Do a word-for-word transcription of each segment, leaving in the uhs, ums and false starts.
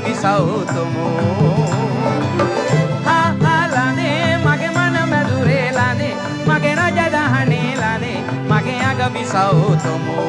විසවුතුමෝ හා හාලානේ මගේ මන මැදුරේලානේ මගේ රජදහනේලානේ මගේ අග විසවුතුමෝ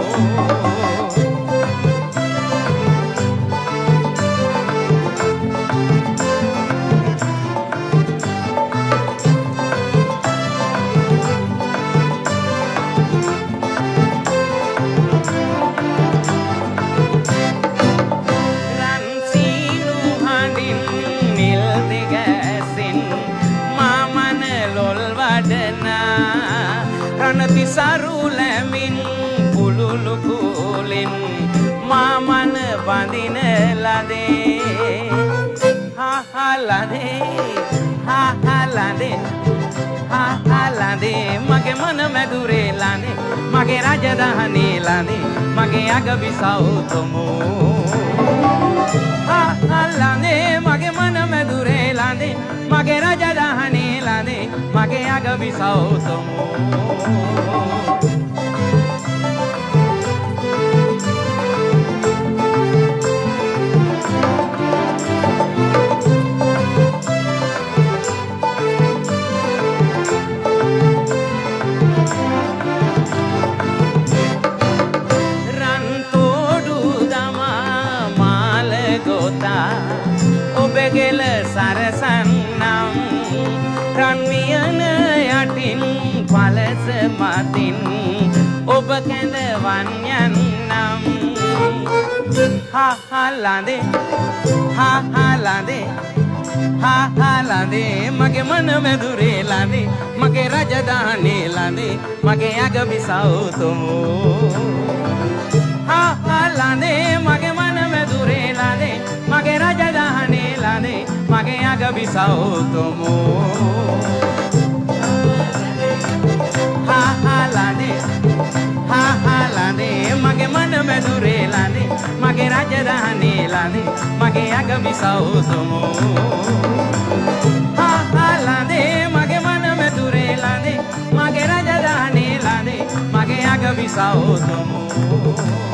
සරුලමින් පුලුලු කුලින් මාමන වඳින ලදේ හා හාලානේ හා හාලානේ හා හාලානේ මගේ මන මැදුරේ ලානේ මගේ රජදහනේ ලානේ මගේ අග විසවුතුමෝ හා හාලානේ මගේ මන මැදුරේ ලානේ මගේ රජදහනේ ලානේ මගේ අග විසවුතුමෝ ගෙල සරසන්නම් රන්වියන යටින් පලස මතින් ඔබ කැඳවන් යන්නම් හා හාලානේ හා හාලානේ හා හාලානේ මගේ මන මැදුරේ ලානේ මගේ රජදහනේ ලානේ මගේ අග විසවුතුමෝ හා හාලානේ මගේ මන මැදුරේ ලානේ මගේ රජදහනේ ලානේ මගේ අග විසවුතුමෝ හා හාලානේ හා හාලානේ මගේ මන මැදුරේ ලානේ මගේ රජදහනේ ලානේ මගේ අග විසවුතුමෝ හා හාලානේ මගේ මන මැදුරේ ලානේ මගේ රජදහනේ ලානේ මගේ අග විසවුතුමෝ